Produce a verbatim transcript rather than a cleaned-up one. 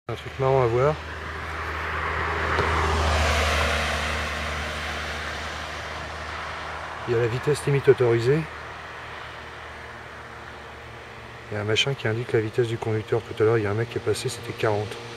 Un truc marrant à voir. Il y a la vitesse limite autorisée. Il y a un machin qui indique la vitesse du conducteur. Tout à l'heure, il y a un mec qui est passé, c'était quarante.